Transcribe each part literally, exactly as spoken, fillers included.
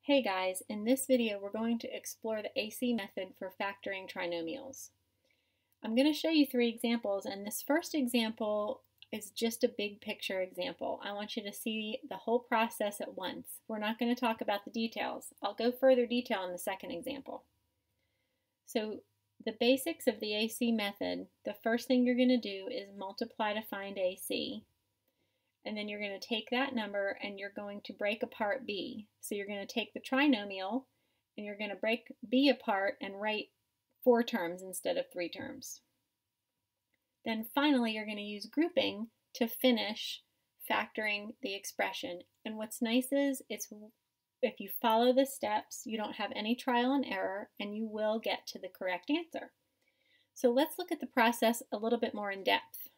Hey guys, in this video we're going to explore the A C method for factoring trinomials. I'm going to show you three examples, and this first example is just a big picture example. I want you to see the whole process at once. We're not going to talk about the details. I'll go further detail in the second example. So the basics of the A C method, the first thing you're going to do is multiply to find A C. And then you're going to take that number and you're going to break apart B. So you're going to take the trinomial and you're going to break B apart and write four terms instead of three terms. Then finally you're going to use grouping to finish factoring the expression. And what's nice is it's if you follow the steps, you don't have any trial and error, and you will get to the correct answer. So let's look at the process a little bit more in depth.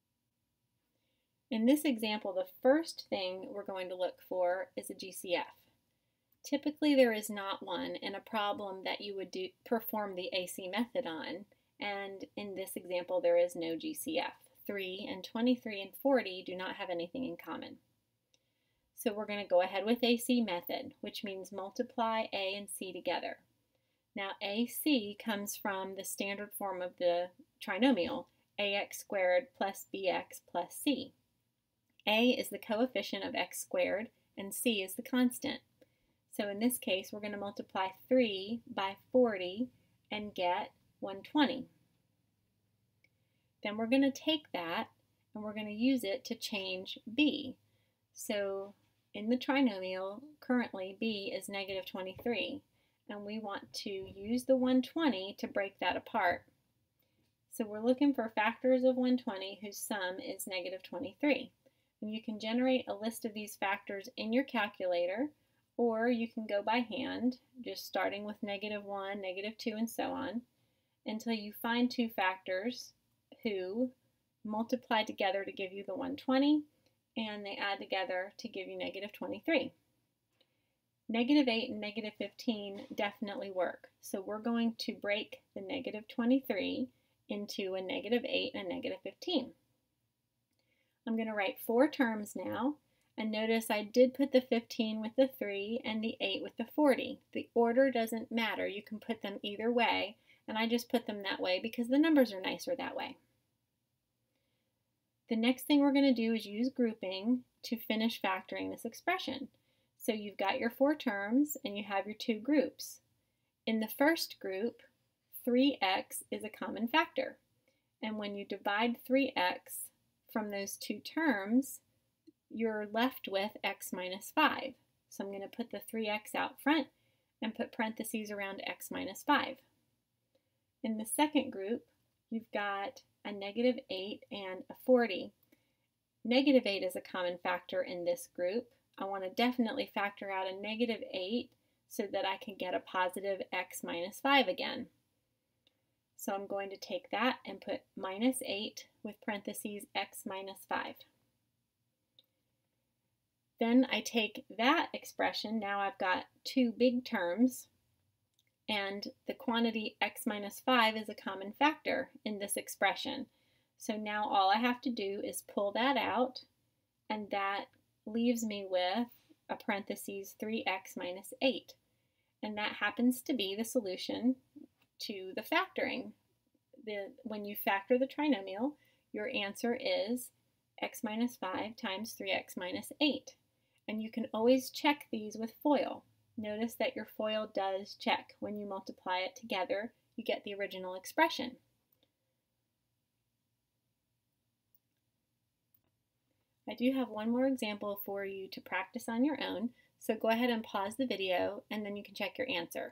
In this example, the first thing we're going to look for is a G C F. Typically there is not one in a problem that you would do, perform the A C method on, and in this example there is no G C F. three and twenty-three and forty do not have anything in common. So we're going to go ahead with A C method, which means multiply A and C together. Now A C comes from the standard form of the trinomial, ax squared plus bx plus c. A is the coefficient of x squared and c is the constant. So in this case we're going to multiply three by forty and get one hundred twenty. Then we're going to take that and we're going to use it to change b. So in the trinomial currently b is negative twenty-three, and we want to use the one hundred twenty to break that apart. So we're looking for factors of one hundred twenty whose sum is negative twenty-three. And you can generate a list of these factors in your calculator, or you can go by hand, just starting with negative one, negative two, and so on, until you find two factors who multiply together to give you the one hundred twenty, and they add together to give you negative twenty-three. Negative eight and negative fifteen definitely work, so we're going to break the negative twenty-three into a negative eight and a negative fifteen. I'm going to write four terms now, and notice I did put the fifteen with the three and the eight with the forty. The order doesn't matter, you can put them either way, and I just put them that way because the numbers are nicer that way. The next thing we're going to do is use grouping to finish factoring this expression. So you've got your four terms and you have your two groups. In the first group, three x is a common factor, and when you divide three x from those two terms, you're left with x minus five. So I'm going to put the three x out front and put parentheses around x minus five. In the second group, you've got a negative eight and a forty. Negative eight is a common factor in this group. I want to definitely factor out a negative eight so that I can get a positive x minus five again. So I'm going to take that and put minus eight with parentheses x minus five. Then I take that expression, now I've got two big terms, and the quantity x minus five is a common factor in this expression. So now all I have to do is pull that out, and that leaves me with a parentheses three x minus eight. And that happens to be the solution to the factoring. The, when you factor the trinomial, your answer is x minus five times three x minus eight. And you can always check these with FOIL. Notice that your FOIL does check. When you multiply it together, you get the original expression. I do have one more example for you to practice on your own, so go ahead and pause the video and then you can check your answer.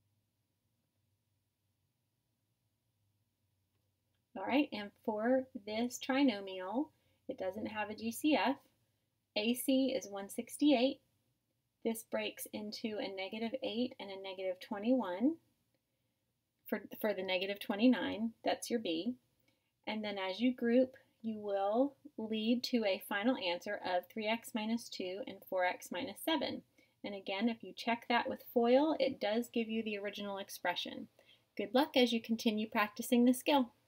All right, and for this trinomial, it doesn't have a G C F. A C is one hundred sixty-eight. This breaks into a negative eight and a negative twenty-one. For, for the negative twenty-nine, that's your B. And then as you group, you will lead to a final answer of three x minus two and four x minus seven. And again, if you check that with FOIL, it does give you the original expression. Good luck as you continue practicing the skill.